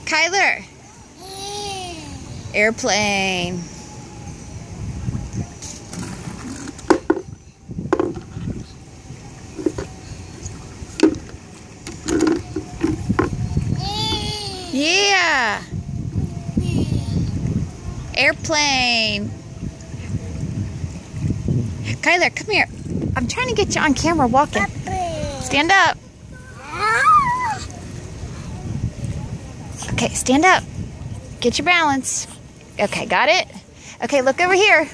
Kyler. Airplane. Yeah. Airplane. Kyler, come here. I'm trying to get you on camera walking. Stand up. Okay, stand up. Get your balance. Okay, got it? Okay, look over here.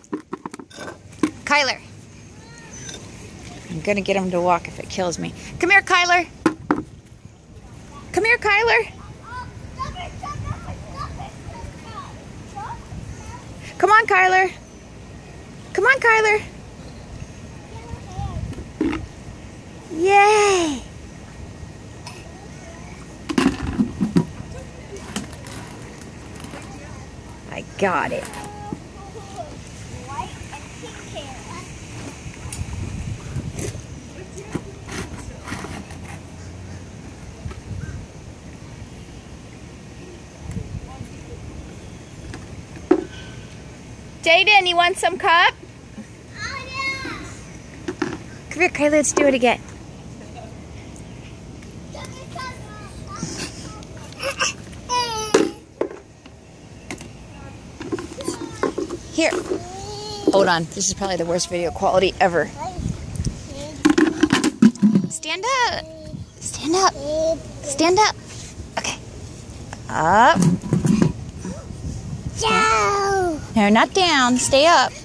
Kyler. I'm gonna get him to walk if it kills me. Come here, Kyler. Come here, Kyler. Come on, Kyler. Come on, Kyler. Yay! I got it. Jaden, you want some cup? Oh, yeah. Come here, Kylie, let's do it again. Here. Hold on. This is probably the worst video quality ever. Stand up. Stand up. Stand up. Okay. Up. Down. No, not down. Stay up.